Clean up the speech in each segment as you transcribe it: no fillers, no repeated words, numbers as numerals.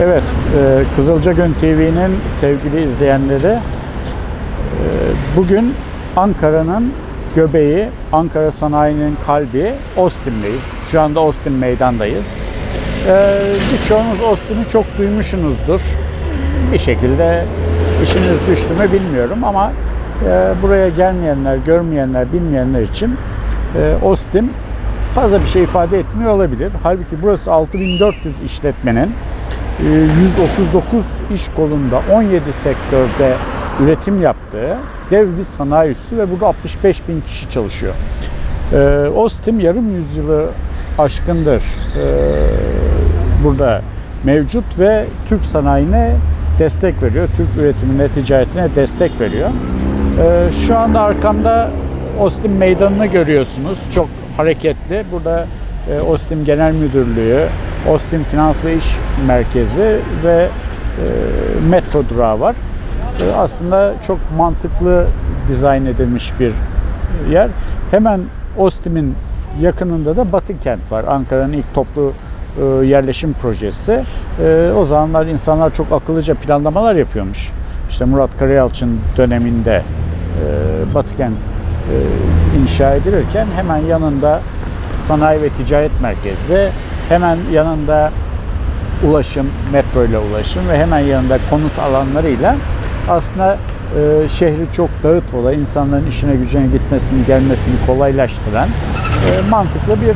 Evet, Kızılcagön TV'nin sevgili izleyenleri, bugün Ankara'nın göbeği, Ankara sanayinin kalbi Ostim'deyiz. Şu anda Ostim meydandayız. Birçoğunuz Ostim'i çok duymuşsunuzdur. Bir şekilde işiniz düştü mü bilmiyorum ama buraya gelmeyenler, görmeyenler, bilmeyenler için Ostim fazla bir şey ifade etmiyor olabilir. Halbuki burası 6400 işletmenin 139 iş kolunda 17 sektörde üretim yaptığı dev bir sanayi üssü ve burada 65.000 kişi çalışıyor. Ostim yarım yüzyılı aşkındır burada mevcut ve Türk sanayine destek veriyor. Türk üretimine, ticaretine destek veriyor. Şu anda arkamda Ostim meydanını görüyorsunuz. Çok hareketli. Burada Ostim Genel Müdürlüğü, Ostim Finans ve İş Merkezi ve metro durağı var. Aslında çok mantıklı dizayn edilmiş bir yer. Hemen Ostim'in yakınında da Batıkent var. Ankara'nın ilk toplu yerleşim projesi. O zamanlar insanlar çok akıllıca planlamalar yapıyormuş. İşte Murat Karayalçın döneminde Batıkent inşa edilirken hemen yanında sanayi ve ticaret merkezi, hemen yanında ulaşım, metro ile ulaşım ve hemen yanında konut alanlarıyla aslında şehri çok dağıt olay, insanların işine gücüne gitmesini, gelmesini kolaylaştıran mantıklı bir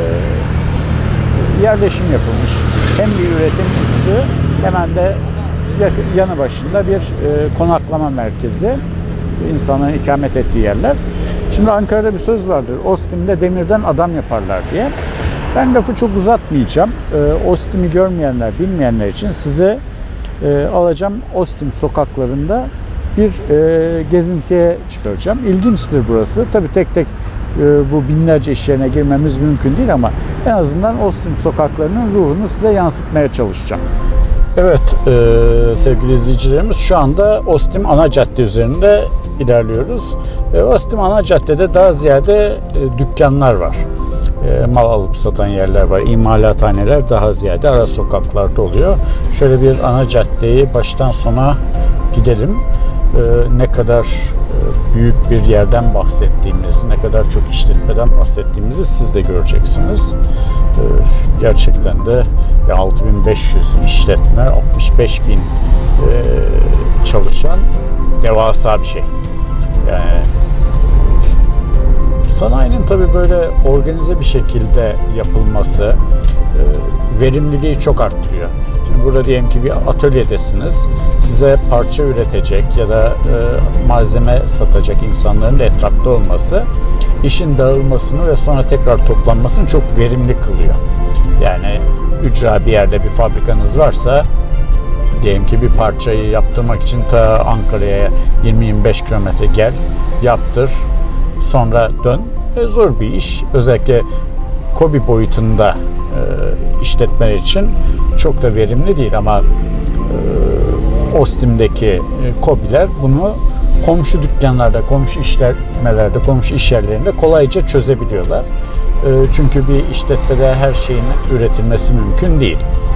yerleşim yapılmış. Hem bir üretim üssü, hemen de yanı başında bir konaklama merkezi, insanların ikamet ettiği yerler. Şimdi Ankara'da bir söz vardır, Ostim'de demirden adam yaparlar diye. Ben lafı çok uzatmayacağım. Ostim'i görmeyenler, bilmeyenler için size alacağım Ostim sokaklarında bir gezintiye çıkaracağım. İlginçtir burası. Tabii tek tek bu binlerce iş yerine girmemiz mümkün değil ama en azından Ostim sokaklarının ruhunu size yansıtmaya çalışacağım. Evet sevgili izleyicilerimiz, şu anda Ostim ana cadde üzerinde ilerliyoruz. Ostim ana caddede daha ziyade dükkanlar var. Mal alıp satan yerler var. İmalathaneler daha ziyade ara sokaklarda oluyor. Şöyle bir ana caddeyi baştan sona gidelim. Ne kadar büyük bir yerden bahsettiğimizi, ne kadar çok işletmeden bahsettiğimizi siz de göreceksiniz. Gerçekten de 6500 işletme, 65.000 çalışan devasa bir şey. Yani sanayinin tabii böyle organize bir şekilde yapılması verimliliği çok arttırıyor. Şimdi burada diyelim ki bir atölyedesiniz. Size parça üretecek ya da malzeme satacak insanların da etrafta olması işin dağılmasını ve sonra tekrar toplanmasını çok verimli kılıyor. Yani ücra bir yerde bir fabrikanız varsa, diyelim ki bir parçayı yaptırmak için ta Ankara'ya 20-25 kilometre gel, yaptır, sonra dön. Zor bir iş. Özellikle KOBİ boyutunda işletmeler için çok da verimli değil ama Ostim'deki KOBİ'ler bunu komşu dükkanlarda, komşu işletmelerde, komşu iş yerlerinde kolayca çözebiliyorlar. Çünkü bir işletmede her şeyin üretilmesi mümkün değil.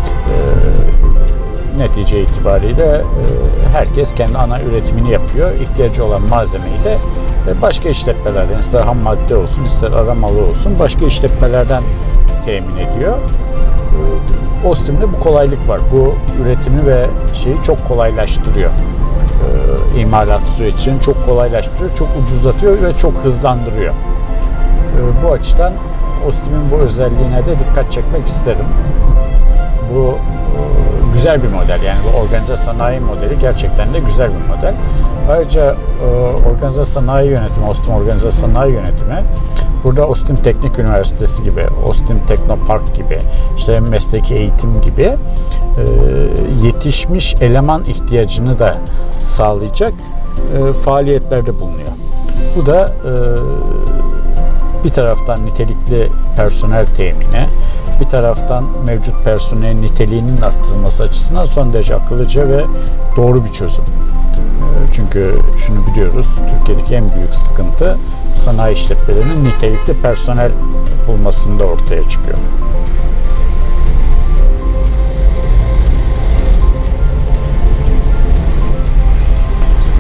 Netice itibariyle herkes kendi ana üretimini yapıyor. İhtiyacı olan malzemeyi de başka işletmelerden, ister ham madde olsun, ister aramalı olsun, başka işletmelerden temin ediyor. Ostim'de bu kolaylık var. Bu üretimi ve şeyi çok kolaylaştırıyor. İmalat sürecini çok kolaylaştırıyor, çok ucuzlatıyor ve çok hızlandırıyor. Bu açıdan Ostim'in bu özelliğine de dikkat çekmek isterim. Bu güzel bir model, yani bu organize sanayi modeli gerçekten de güzel bir model. Ayrıca organize sanayi yönetimi, Ostim Organize Sanayi Yönetimi, burada Ostim Teknik Üniversitesi gibi, Ostim Teknopark gibi, işte mesleki eğitim gibi yetişmiş eleman ihtiyacını da sağlayacak faaliyetlerde bulunuyor. Bu da bir taraftan nitelikli personel temini, bir taraftan mevcut personelin niteliğinin arttırılması açısından son derece akıllıca ve doğru bir çözüm. Çünkü şunu biliyoruz, Türkiye'deki en büyük sıkıntı sanayi işletmelerinin nitelikli personel bulmasında ortaya çıkıyor.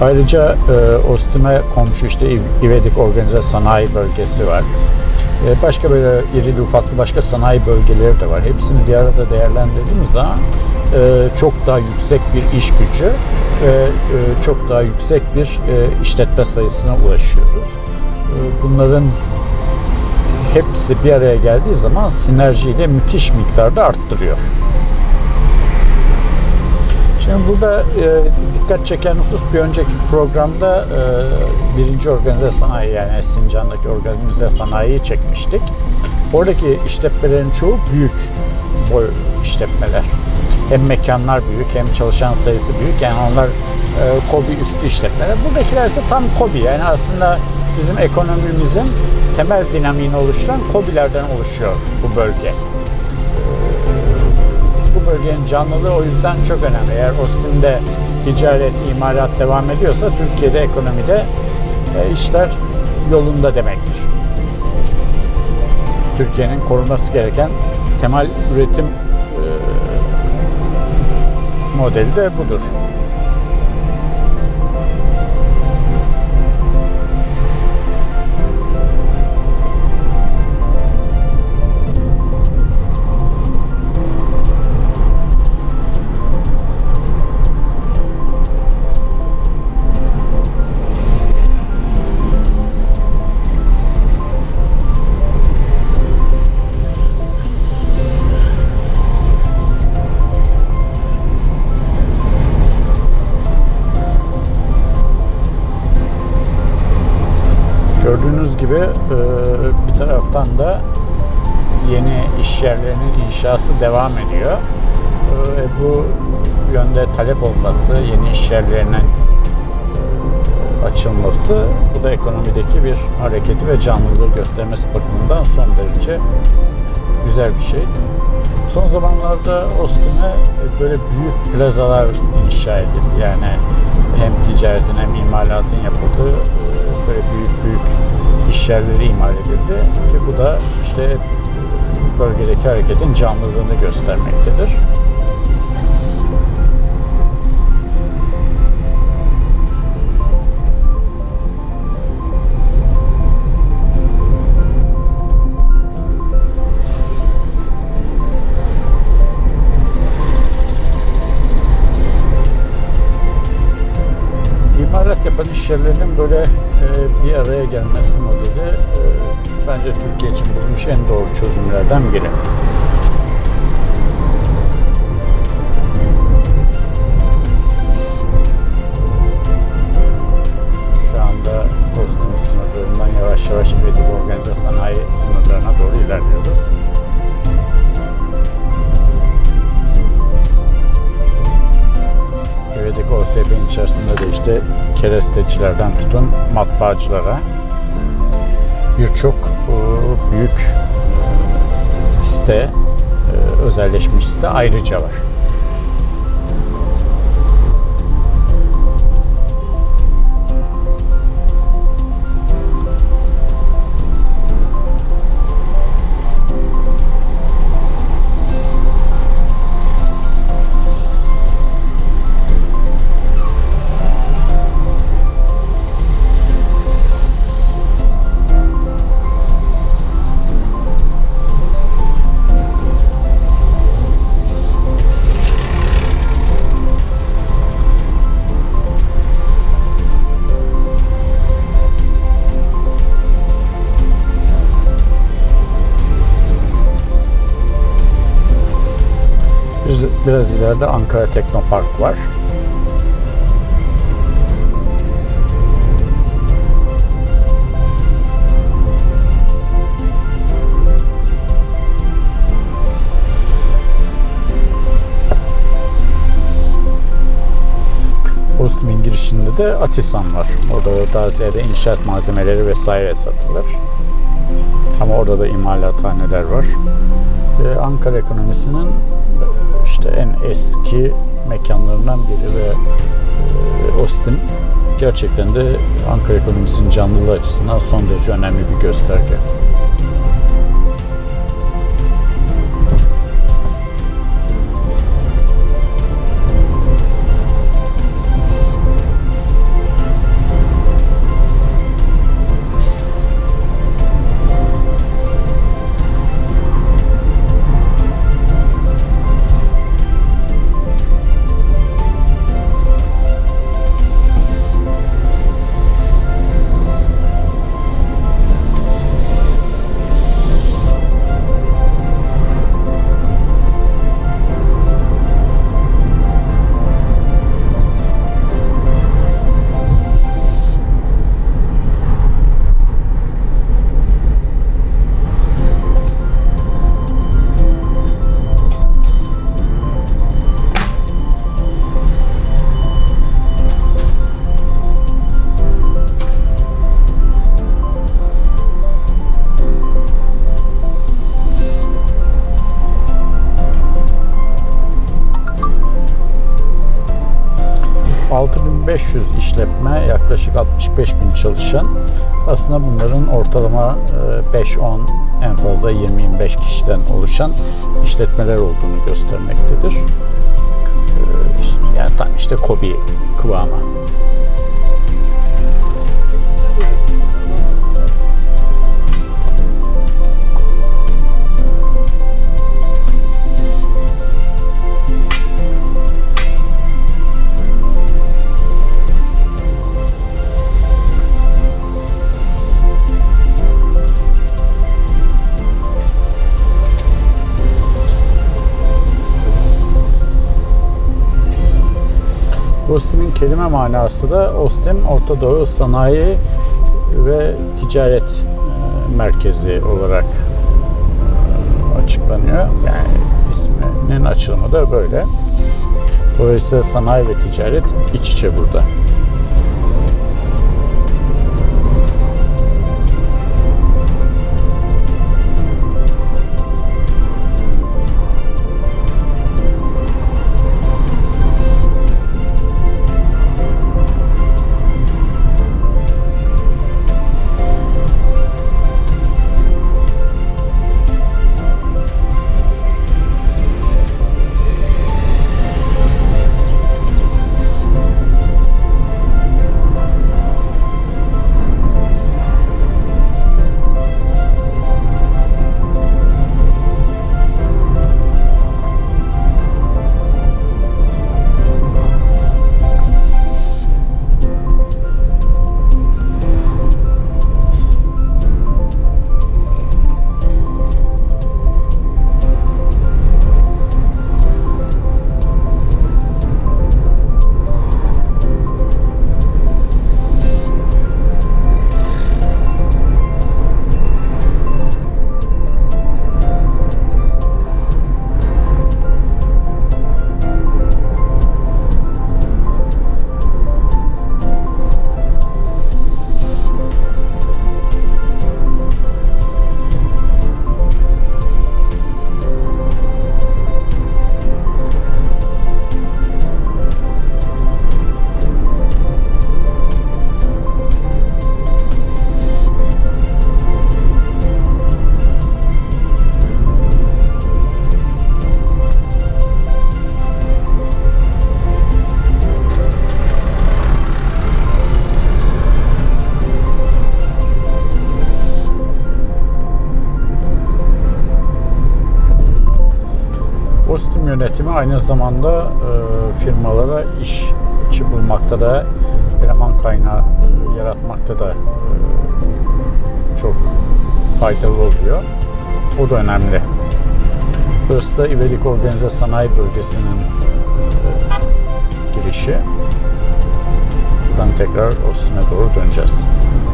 Ayrıca Ostim'e komşu işte İvedik Organize Sanayi Bölgesi var. Başka böyle irili ufaklı başka sanayi bölgeleri de var. Hepsini bir arada değerlendirdiğimiz zaman çok daha yüksek bir iş gücü ve çok daha yüksek bir işletme sayısına ulaşıyoruz. Bunların hepsi bir araya geldiği zaman sinerjiyi de müthiş miktarda arttırıyor. Şimdi burada dikkat çeken husus bir önceki programda birinci organize sanayi yani Sincan'daki organize sanayiyi çekmiştik. Oradaki işletmelerin çoğu büyük boy işletmeler. Hem mekanlar büyük hem çalışan sayısı büyük. Yani onlar KOBİ üstü işletmeler. Buradakiler ise tam KOBİ. Yani aslında bizim ekonomimizin temel dinamiğini oluşturan KOBİ'lerden oluşuyor bu bölge. Bu bölgenin canlılığı o yüzden çok önemli. Eğer Ostim'de ticaret, imalat devam ediyorsa Türkiye'de ekonomide işler yolunda demektir. Türkiye'nin korunması gereken temel üretim modeli de budur. Gördüğünüz gibi bir taraftan da yeni iş yerlerinin inşası devam ediyor. Bu yönde talep olması, yeni iş yerlerinin açılması, bu da ekonomideki bir hareketi ve canlılığı göstermesi bakımından son derece güzel bir şey. Son zamanlarda Ostim'e böyle büyük plazalar inşa edildi. Yani hem ticaretin hem imalatın yapıldığı böyle büyük iş yerleri imal edildi ki bu da işte bölgedeki hareketin canlılığını göstermektedir. İmalat yapan iş yerlerinin böyle bir araya gelmesi modeli bence Türkiye için bulunmuş en doğru çözümlerden biri. Şu anda Ostim sınırlarından yavaş yavaş İvedik Organize Sanayi sınırlarına doğru ilerliyoruz. İvedik OSB'nin içerisinde de işte kerestecilerden tutun matbaacılara birçok büyük site, özelleşmiş site ayrıca var. Biraz ileride Ankara Teknopark var. Ostim'in girişinde de Atisan var. Orada daha ziyade inşaat malzemeleri vesaire satılır. Ama orada da imalathaneler var. Ankara ekonomisinin işte en eski mekanlarından biri ve Ostim gerçekten de Ankara ekonomisinin canlılığı açısından son derece önemli bir gösterge. 1500 işletme, yaklaşık 65.000 çalışan. Aslında bunların ortalama 5-10, en fazla 20-25 kişiden oluşan işletmeler olduğunu göstermektedir. Yani tam işte KOBİ kıvamı. Ostim'in kelime manası da Ostim, Orta Doğu Sanayi ve Ticaret Merkezi olarak açıklanıyor. Yani isminin açılımı da böyle. Dolayısıyla sanayi ve ticaret iç içe burada. Ostim yönetimi aynı zamanda firmalara işçi bulmakta da, eleman kaynağı yaratmakta da çok faydalı oluyor. O da önemli. Burası da İverik Organize Sanayi Bölgesi'nin girişi. Buradan tekrar Ostim'e doğru döneceğiz.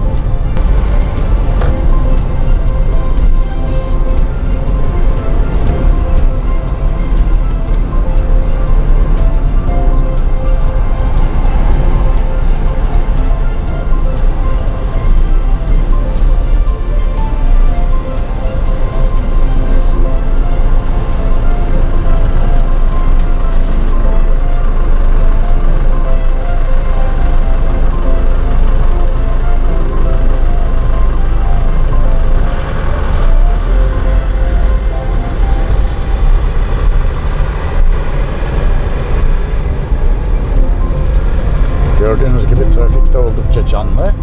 Gördüğünüz gibi trafik de oldukça canlı.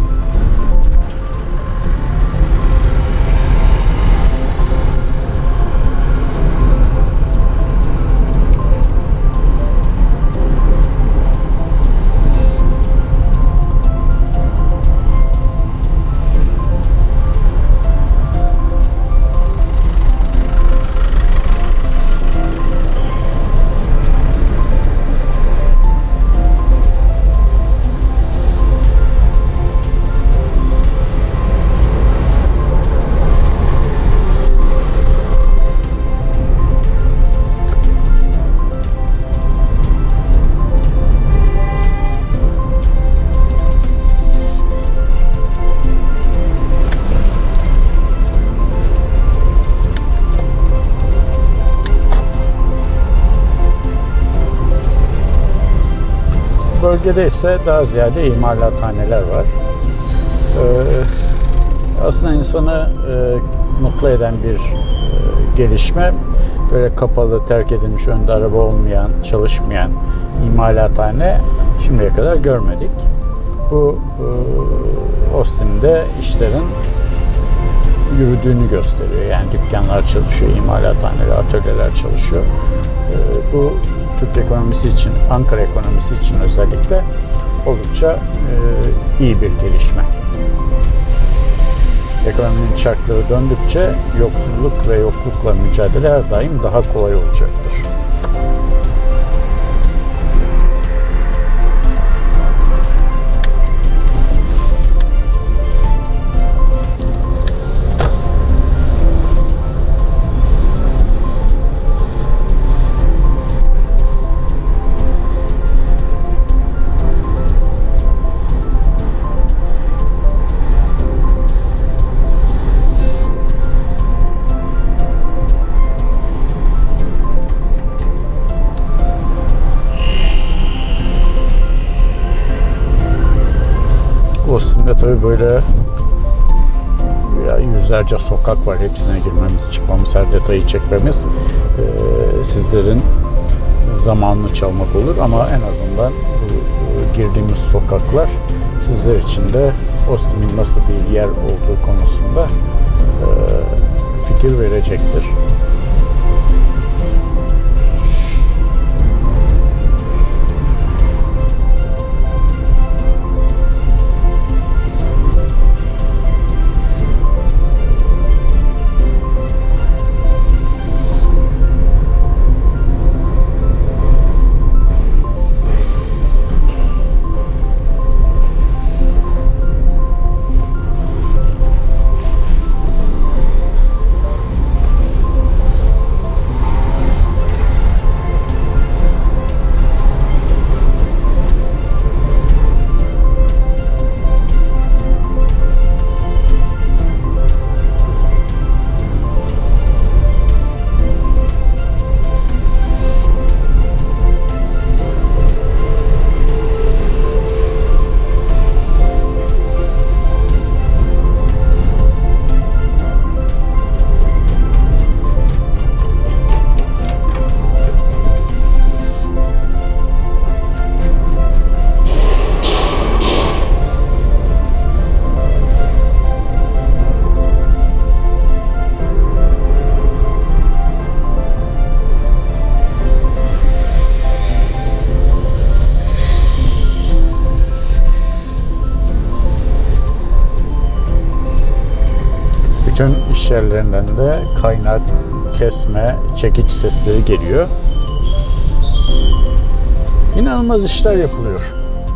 bölgede ise daha ziyade imalathaneler var. Aslında insanı mutlu eden bir gelişme. Böyle kapalı, terk edilmiş, önde araba olmayan, çalışmayan imalathane şimdiye kadar görmedik. Bu Austin'de işlerin yürüdüğünü gösteriyor. Yani dükkanlar çalışıyor, imalathaneler, atölyeler çalışıyor. Bu Türk ekonomisi için, Ankara ekonomisi için özellikle oldukça iyi bir gelişme. Ekonominin çarkları döndükçe yoksulluk ve yoklukla mücadele her daim daha kolay olacaktır. Austin'de tabii böyle yüzlerce sokak var. Hepsine girmemiz, çıkmamız, her detayı çekmemiz sizlerin zamanını çalmak olur. Ama en azından bu girdiğimiz sokaklar sizler için de Austin'in nasıl bir yer olduğu konusunda fikir verecektir. Bütün iş yerlerinden de kaynak, kesme, çekiç sesleri geliyor. İnanılmaz işler yapılıyor.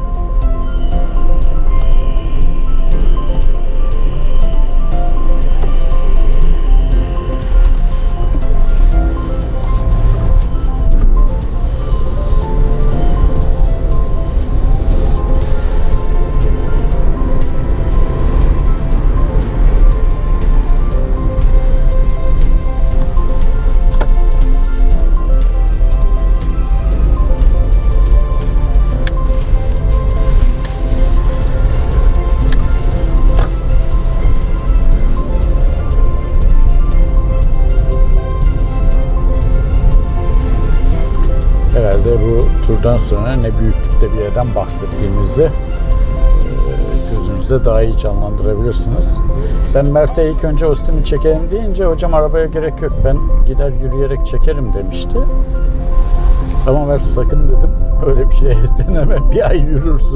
Bu turdan sonra ne büyüklükte bir yerden bahsettiğimizi gözünüzde daha iyi canlandırabilirsiniz. Ben Mert'e ilk önce Austin'i çekelim deyince hocam arabaya gerek yok, ben gider yürüyerek çekerim demişti. Ama Mert sakın dedim, öyle bir şey deneme, bir ay yürürsün.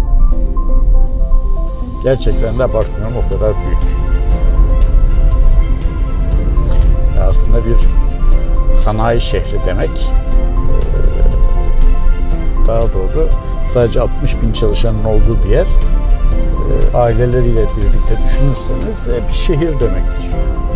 Gerçekten de abartmıyorum, o kadar büyük. Aslında bir sanayi şehri demek. Daha doğru sadece 60.000 çalışanın olduğu bir yer. Aileleriyle birlikte düşünürseniz bir şehir demektir.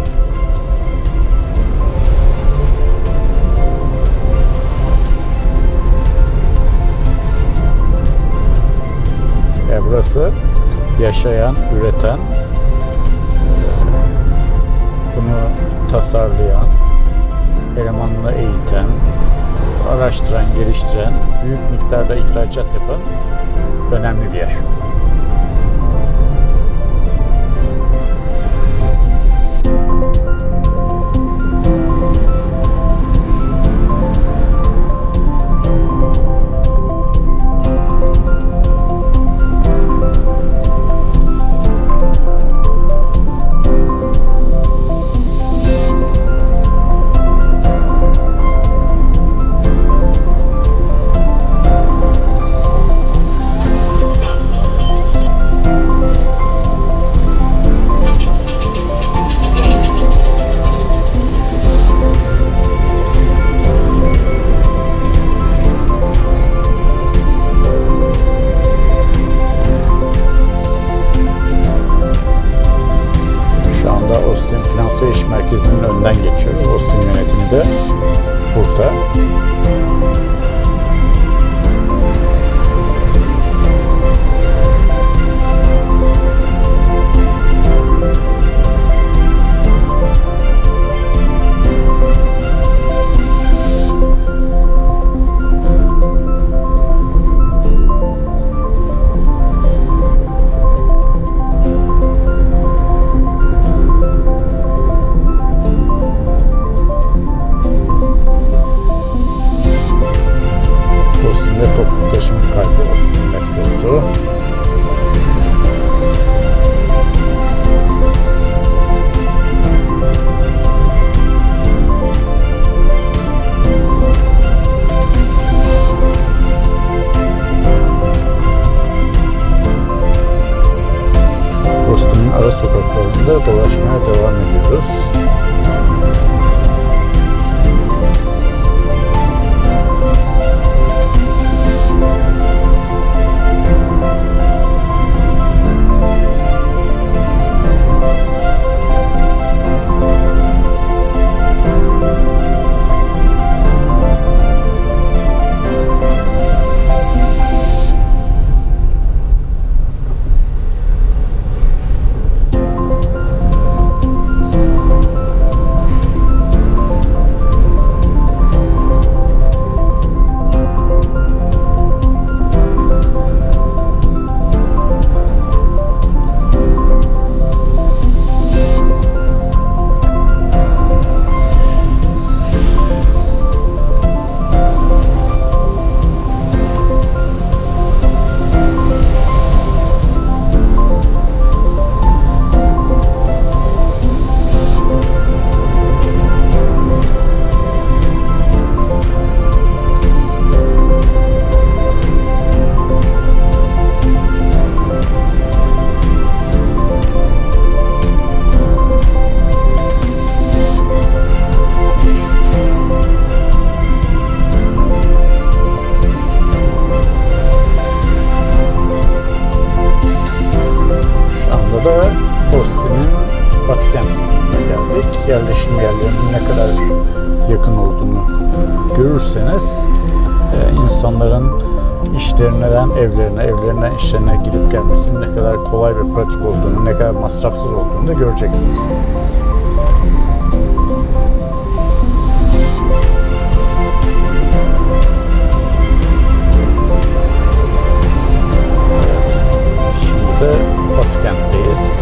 Burası yaşayan, üreten, bunu tasarlayan, elemanını eğiten, araştıran, geliştiren, büyük miktarda ihracat yapan önemli bir yer. Austin Finans ve İş Merkezi'nin önünden geçiyoruz. Austin yönetimi de burada. Toplu taşıma kalbi Austin metrosu. Austin'in ara sokaklarında dolaşmaya devam ediyoruz. Austin'in Batı kentisine geldik. Yerleşim yerlerinin ne kadar yakın olduğunu görürseniz insanların işlerinden evlerine, evlerinden işlerine gidip gelmesinin ne kadar kolay ve pratik olduğunu, ne kadar masrafsız olduğunu da göreceksiniz. Şimdi de Batı kentteyiz.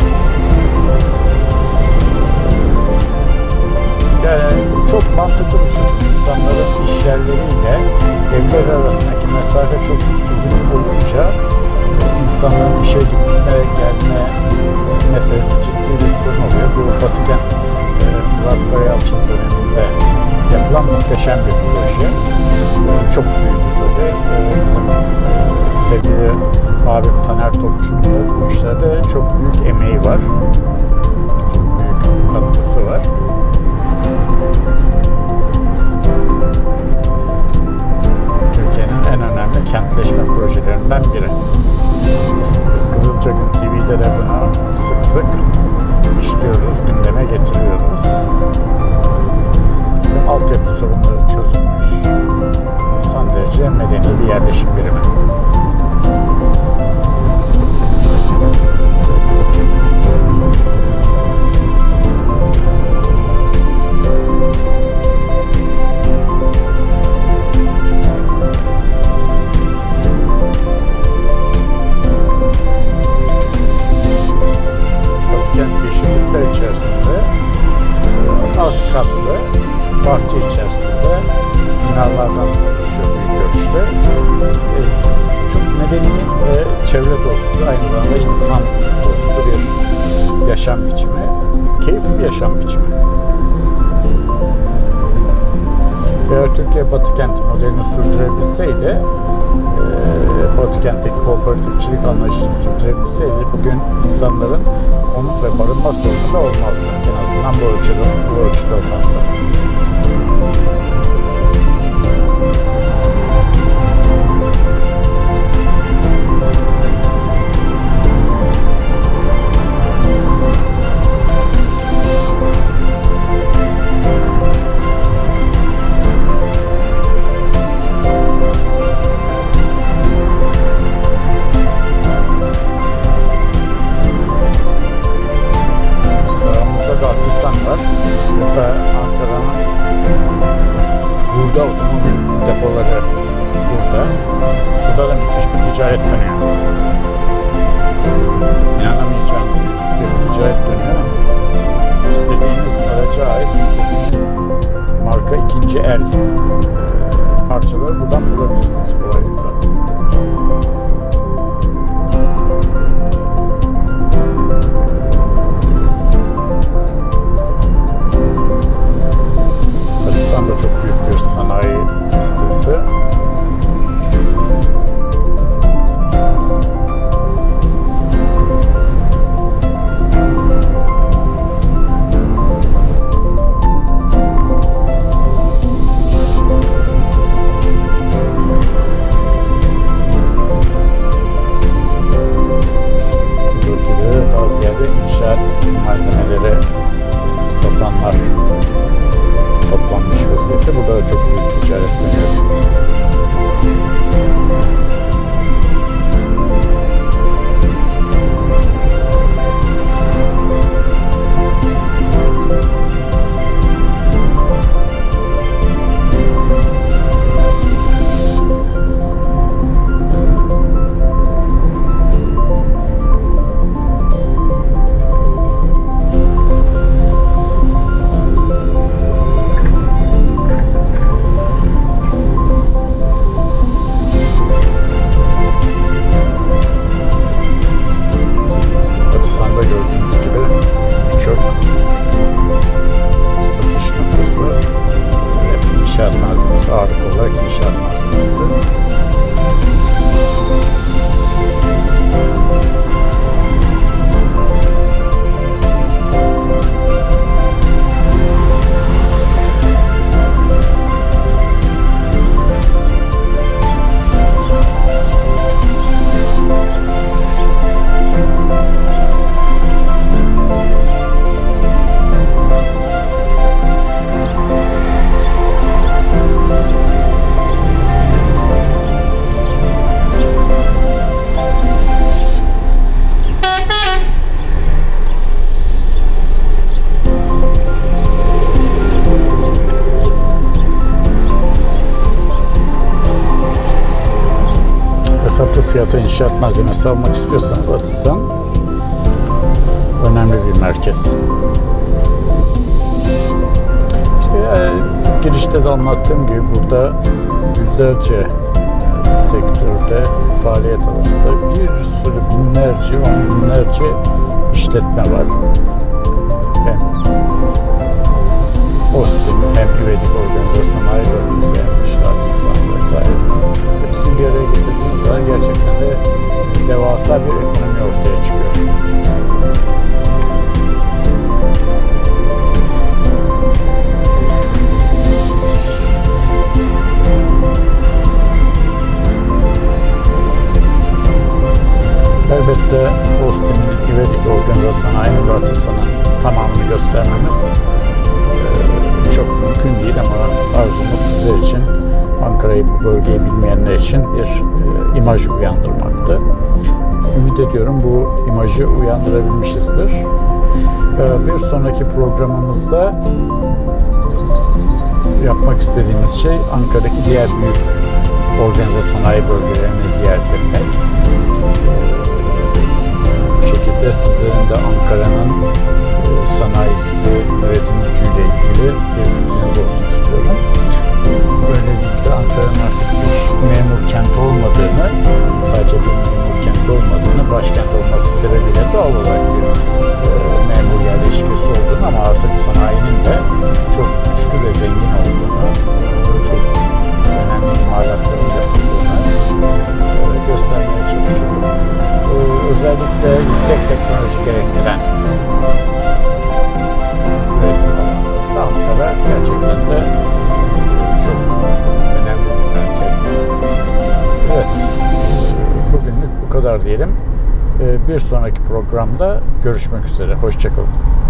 Yani çok mantıklı bir çözüm. İnsanların iş yerleriyle evler arasındaki mesafe çok uzun olunca insanların işe gitme, gelme meselesi ciddi bir sorun oluyor. Bu Batı kent Murat Karayalçın döneminde yapılan muhteşem bir proje. Çok büyüdü tabii. Bizim sevgili abim Taner Topçu'nun da bu işlerde çok büyük emeği var. Çok büyük katkısı var. Türkiye'nin en önemli kentleşme projelerinden biri. Biz Kızılcagün TV'de de bunu sık sık işliyoruz, gündeme getiriyoruz. Ve altyapı sorunları çözülmüş. Son derece medeni bir yerleşim birimi. içerisinde binalardan oluşuyor büyük ölçüde. Çok medeni ve çevre dostu, aynı zamanda insan dostu bir yaşam biçimi. Keyifli bir yaşam biçimi. Eğer Türkiye Batı kenti modelini sürdürebilseydi, Batı kentteki kooperatifçilik anlayışını sürdürebilseydi, bugün insanların konut ve barınma sorunu da olmazdı. En azından bu ölçüde olmazdı. Burada otomobil depoları burada. Burada da müthiş bir ticaret dönüyor. İnanamayacağınız bir ticaret dönüyor. İstediğiniz araca ait, istediğiniz marka ikinci el parçaları buradan bulabilirsiniz kolaylıkla. Artisan da çok büyük bir sanayi sitesi. Ülkede daha ziyade inşaat malzemeleri satanlar toplanmış vaziyette. Burada da çok büyük ticaret dönüyor. Ağırlık olarak inşaat malzemesi. Hesaplı fiyata inşaat malzemesi almak istiyorsanız Artisan önemli bir merkez. Girişte de anlattığım gibi burada yüzlerce sektörde, faaliyet alanında bir sürü binlerce, on binlerce işletme var. Hem Ostim, hem Üvedik Organize Sanayi Bölgesi, hem işte Artisan vesaire. Hepsini bir araya getirdiğiniz zaman gerçekten de devasa bir ekonomi ortaya çıkıyor. Elbette Ostim'in, İvedik Organize Sanayi ve Artisan'ın tamamını göstermemiz çok mümkün değil ama arzumuz sizler için, Ankara'yı, bu bölgeyi bilmeyenler için bir imaj uyandırmaktı. Ümit ediyorum bu imajı uyandırabilmişizdir. Bir sonraki programımızda yapmak istediğimiz şey Ankara'daki diğer büyük organize sanayi bölgelerini ziyaret etmek. Bu şekilde sizlerin de Ankara'nın sanayisi, üretim gücüyle ile ilgili bir fikriniz olsun istiyorum. Böylelikle Ankara'nın artık bir memur kenti olmadığını, sadece bir memur kenti olmadığını, başkent olması sebebiyle doğal olarak bir memur yerleşkesi olduğunu ama artık sanayinin de çok güçlü ve zengin olduğunu, çok önemli imalatların yapıldığını göstermeye çalışıyorum. Özellikle yüksek teknoloji gerektiren üretim alanlarında Ankara gerçekten de çok önemli bir merkez. Evet, bugünlük bu kadar diyelim. Bir sonraki programda görüşmek üzere. Hoşça kalın.